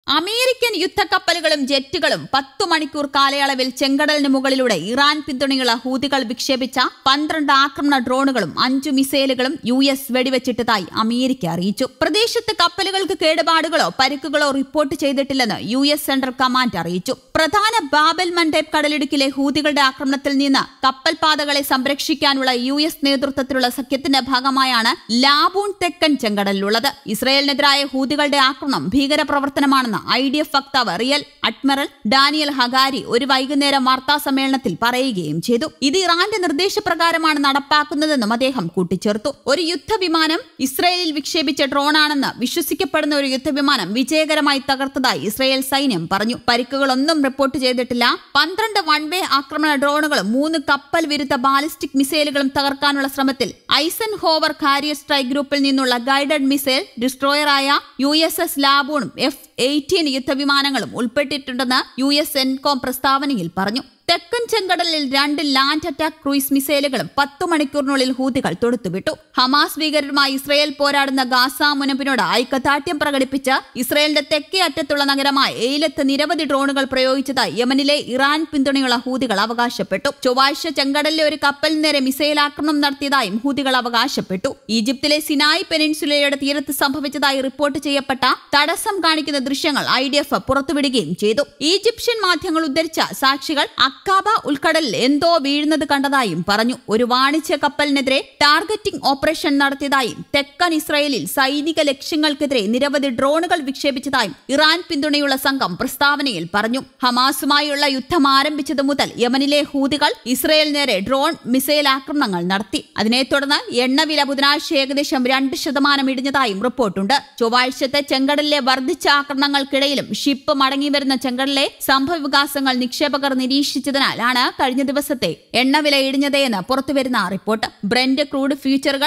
American യുദ്ധക്കപ്പലുകളും ജെറ്റുകളും 10 മണിക്കൂർ കാലയളവിൽ ചെങ്കടലിന് മുകളിലൂടെ ഇറാൻ പിന്തുണയുള്ള ഹൂതികൾ വിക്ഷേപിച്ച 12 ആക്രമണ ഡ്രോണുകളും 5 മിസൈലുകളും US വെടിവെച്ചിട്ടതായി അമേരിക്ക അറിയിച്ചു. പ്രദേശത്ത് കപ്പലുകൾക്ക് കേടുപാടുകളോ പരിക്കുകളോ റിപ്പോർട്ട് ചെയ്തിട്ടില്ലെന്ന് US സെൻട്രൽ കമാൻഡ് അറിയിച്ചു. പ്രധാന ബാബൽ മൻഡേബ് കടലിടുക്കിലെ ഹൂതികളുടെ ആക്രമണത്തിൽ നിന്ന് കപ്പൽ പാതകളെ സംരക്ഷിക്കാനുള്ള US നേതൃത്വത്തിലുള്ള സഖ്യത്തിന്റെ ഭാഗമായാണ് ലാബൂൺ തെക്കൻ ചെങ്കടലിലുള്ളത്. ഇസ്രയേലിനെതിരായ ഹൂതികളുടെ ആക്രമണം ഭീകരപ്രവർത്തനമാണെന്ന് IDF വക്താവ് റിയൽ അഡ്മിറൽ ഡാനിയൽ ഹഗാരി ഒരു വൈകുന്നേരം വാർത്താ സമ്മേളനത്തിൽ പറയുകയും ചെയ്തു. ഇത് ഇറാന്റെ നിർദ്ദേശപ്രകാരമാണ് നടപ്പാക്കുന്നതെന്നും അദ്ദേഹം കൂട്ടിച്ചേർത്തു. ഒരു യുദ്ധവിമാനം ഇസ്രയേലിൽ വിക്ഷേപിച്ച ഡ്രോണാണെന്ന് വിശ്വസിക്കപ്പെടുന്ന ഒരു യുദ്ധവിമാനം വിജയകരമായി തകർത്തതായി ഇസ്രയേൽ സൈന്യം പറഞ്ഞു. പരിക്കുകളൊന്നും റിപ്പോർട്ട് ചെയ്തിട്ടില്ല. 12 വൺ വേ ആക്രമണ ഡ്രോണുകളും 3 കപ്പൽ വിരുദ്ധ ബാലിസ്റ്റിക് മിസൈലുകളും തകർക്കാനുള്ള ശ്രമത്തിൽ ഐസൻ ഹോവർ കാരിയർ സ്ട്രൈക്ക് ഗ്രൂപ്പിൽ നിന്നുള്ള ഗൈഡഡ് മിസൈൽ ഡിസ്ട്രോയറായ USS ലാബൂണും F-18 യുദ്ധവിമാനങ്ങളും ഉൾപ്പെട്ടിട്ടുണ്ടെന്ന് US സെൻകോം പ്രസ്താവനയിൽ പറഞ്ഞു. തെക്കൻ ചെങ്കടലിൽ 2 ലാൻഡ് അറ്റാക്ക് ക്രൂയിസ് മിസൈലുകളും 10 മണിക്കൂറിനുള്ളിൽ ഹൂതികൾ തൊടുത്തുവിട്ടു. ഹമാസ് ഭീകരരുമായി ഇസ്രയേൽ പോരാടുന്ന ഗാസ മുനമ്പിനോട് ഐക്യദാർഢ്യം പ്രകടിപ്പിച്ച് ഇസ്രയേലിന്റെ തെക്കേ അറ്റത്തുള്ള നഗരമായ എയിലത്ത് നിരവധി ഡ്രോണുകൾ പ്രയോഗിച്ചതായി യമനിലെ ഇറാൻ പിന്തുണയുള്ള ഹൂതികൾ അവകാശപ്പെട്ടു. ചൊവ്വാഴ്ച ചെങ്കടലിലെ ഒരു കപ്പലിന് നേരെ മിസൈൽ ആക്രമണം നടത്തിയതായും ഹൂതികൾ അവകാശപ്പെട്ടു. ഈജിപ്തിലെ സിനായ് പെനിൻസുലയുടെ തീരത്ത് സംഭവിച്ചതായി റിപ്പോർട്ട് ചെയ്യപ്പെട്ട തടസ്സം കാണിക്കുന്ന ദൃശ്യങ്ങൾ IDF പുറത്തുവിടുകയും ചെയ്തു. ഈജിപ്ഷ്യൻ മാധ്യമങ്ങൾ ഉദ്ധരിച്ച സാക്ഷികൾ അക്കാബ ഉൾക്കടലിൽ എന്തോ വീഴുന്നത് കണ്ടതായും പറഞ്ഞു. ഒരു വാണിജ്യ കപ്പലിനെതിരെ ടാർഗറ്റിംഗ് ഓപ്പറേഷൻ നടത്തിയതായും തെക്കൻ ഇസ്രായേലിൽ സൈനിക ലക്ഷ്യങ്ങൾക്കെതിരെ നിരവധി ഡ്രോണുകൾ വിക്ഷേപിച്ചതായും ഇറാൻ പിന്തുണയുള്ള സംഘം പ്രസ്താവനയിൽ പറഞ്ഞു. ഹമാസുമായുള്ള യുദ്ധം ആരംഭിച്ചതു മുതൽ യമനിലെ ഹൂതികൾ ഇസ്രായേൽ നേരെ ഡ്രോൺ മിസൈൽ ആക്രമണങ്ങൾ നടത്തി. അതിനെ തുടർന്ന് എണ്ണവില ബുധനാഴ്ച ഏകദേശം 2% ഇടിഞ്ഞതായും റിപ്പോർട്ടുണ്ട്. ചൊവ്വാഴ്ചത്തെ ചെങ്കടലിലെ വർദ്ധിച്ച ആക്രമണങ്ങൾക്കിടയിലും ഷിപ്പ് മടങ്ങിവരുന്ന ചെങ്കടലിലെ സംഭവവികാസങ്ങൾ നിക്ഷേപകർ നിരീക്ഷിച്ചതിനാലാണ് കഴിഞ്ഞ ദിവസത്തെ എണ്ണവില ഇടിഞ്ഞതെന്ന് പുറത്തുവരുന്ന റിപ്പോർട്ട്. ബ്രെന്റ് ക്രൂഡ് ഫ്യൂച്ചറുകൾ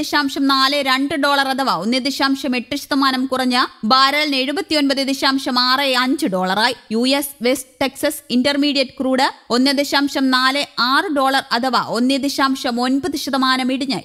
$1.42 അഥവാ 1.8% കുറഞ്ഞ് ബാരലിന് $79.65 US West Texas intermediate crude $1.46 അഥവാ 1.9% ഇടിഞ്ഞ്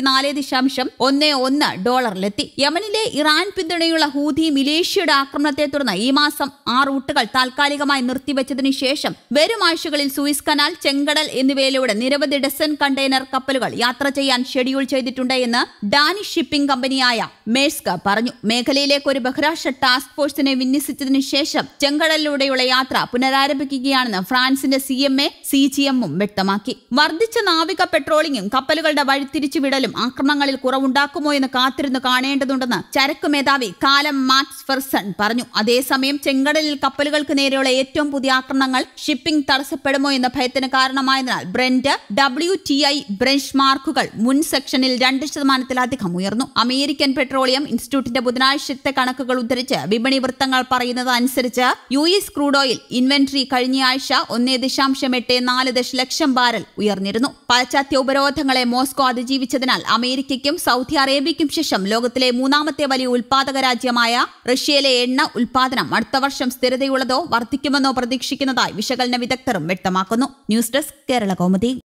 $74.11 യമനിലെ ഇറാൻ പിന്തുണയുള്ള ഹൂതി മിലീഷ്യയുടെ ആക്രമണത്തെ തുടർന്ന് ഈ മാസം 6 റൂട്ടുകൾ താൽക്കാലികമായി നിർത്തിവെച്ചതിനു ശേഷം വരും ആഴ്ചകളിൽ സൂയിസ് കനാൽ, ചെങ്കടൽ എന്നിവയിലൂടെ നിരവധി ഡസൻ കണ്ടെയ്നർ കപ്പലുകൾ യാത്ര ചെയ്യാൻ ഷെഡ്യൂൾ ചെയ്തിട്ടുണ്ട് എന്ന് ഡാനിഷ് ഷിപ്പിംഗ് കമ്പനിയായ മേഴ്സ്ക് പറഞ്ഞു. മേഖലയിലേക്ക് ഒരു ബഹുരാഷ്ട്ര ടാസ്ക് ഫോഴ്സിനെ വിന്യസിച്ചതിനു ശേഷം ചെങ്കടലിലൂടെയുള്ള യാത്ര പുനരാരംഭിക്കുകയാണെന്ന് ഫ്രാൻസിന്റെ CMA CGM-ഉം വ്യക്തമാക്കി. വർദ്ധിച്ച നാവിക പെട്രോളിംഗും കപ്പലുകളുടെ വഴിതിരിച്ചുവിടലും ആക്രമണങ്ങളിൽ കുറവുണ്ടാക്കുമോ എന്ന് കാത്തിരുന്ന് കാണേണ്ടതുണ്ടെന്ന് ചരക്ക് മേധാവി കാലം മാക്സ് ഫെർസൺ പറഞ്ഞു. അതേസമയം ചെങ്കടലിൽ കപ്പലുകൾക്ക് നേരെയുള്ള ഏറ്റവും പുതിയ ആക്രമണങ്ങൾ ഷിപ്പിംഗ് തടസ്സപ്പെടുമോ എന്ന ഭയത്തിന് കാരണമായതിനാൽ ബ്രെന്റ് WTI ബെഞ്ച് മാർക്കുകൾ മുൻ സെക്ഷനിൽ 2% ഉയർന്നു. അമേരിക്കൻ പെട്രോളിയം ഇൻസ്റ്റിറ്റ്യൂട്ടിന്റെ ബുധനാഴ്ചത്തെ കണക്കുകൾ ഉദ്ധരിച്ച് വിപണി വൃത്തങ്ങൾ പറയുന്നത് അനുസരിച്ച് US ക്രൂഡ് ഓയിൽ ഇൻവെന്ററി കഴിഞ്ഞയാഴ്ച 1.84 ദശലക്ഷം ബാരൽ ഉയർന്നിരുന്നു. പാശ്ചാത്യ ഉപരോധങ്ങളെ മോസ്കോ അതിജീവിച്ചതിനാൽ അമേരിക്കയ്ക്കും സൗദി അറേബ്യയ്ക്കും ശേഷം ലോകത്തിലെ 3ാമത്തെ വലിയ ഉൽപാദക രാജ്യമായ റഷ്യയിലെ എണ്ണ ഉൽപാദനം അടുത്ത വർഷം സ്ഥിരതയുള്ളതോ വർദ്ധിക്കുമെന്നോ പ്രതീക്ഷിക്കുന്നതായി വിശകലന വിദഗ്ധരും വ്യക്തമാക്കുന്നു. News desk Kerala Kaumudi.